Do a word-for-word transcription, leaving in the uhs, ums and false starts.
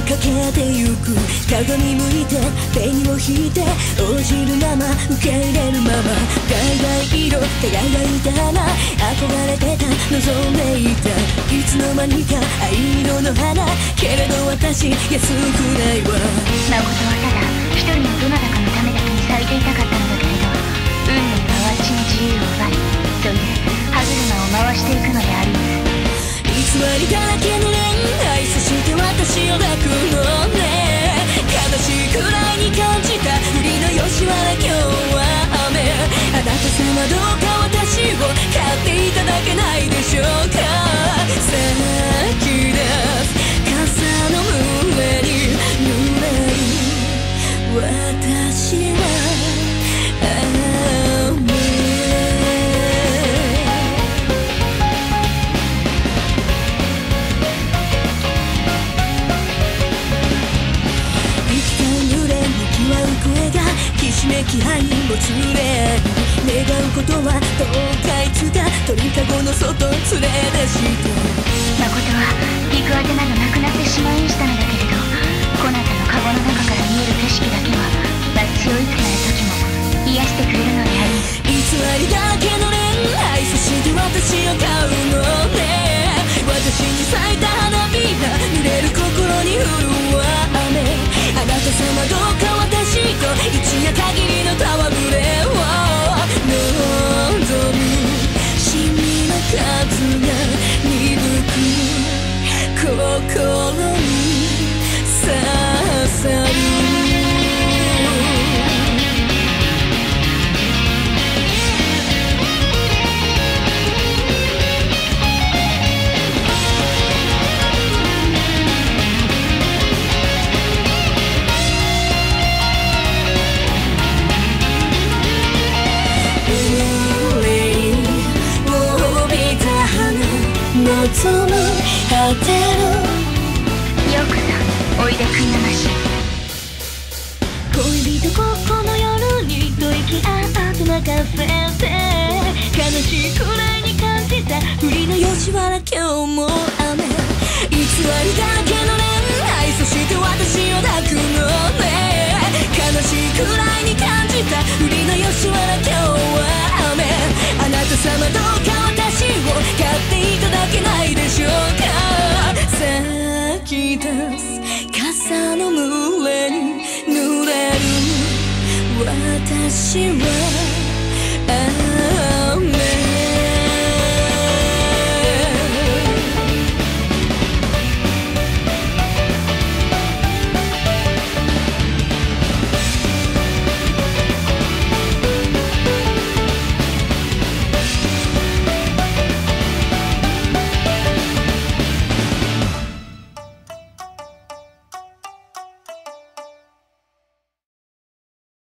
かけてゆく鏡向いて紅を引いて応じるまま受け入れるまま橙色輝いた花憧れてた望んでいたいつの間にか藍色の花けれど私安くないわ。 誠はただ一人のどなたかのためだけに咲いていたかったのだけれど運命は私の自由を奪いそれで歯車を回していくのであります偽りだらけの恋愛そして私を抱くのね悲しいくらいに感じた振りの吉原今日は雨あなた様どうか私を買っていただけないでしょうか咲き出す傘の上に濡れる私はひしめき愛もつれ願うことはどうかいつか鳥かごの外連れ出して誠は行くあてなどなくなってしまいにしたのだけれどこなたのカゴの中から見える景色だけは私をいつなる時も癒してくれるのであります偽りだらけの恋愛そして私を買うのね私に咲いた花びら濡れる心に降る雨あなた様どうか私と一夜限りの戯れを望むシミの数が鈍く心に刺さる望む果てるよくぞおいでくんなまし恋人ここの夜にと息合って泣かせて悲しいくらいに感じた振りの吉原今日も雨偽りだらけの恋愛そして私を抱くのね悲しいくらいに感じた振りの吉原今日は雨あなた様どうか私を買っていただけないでしょうか咲き出す傘の群れに濡れる私は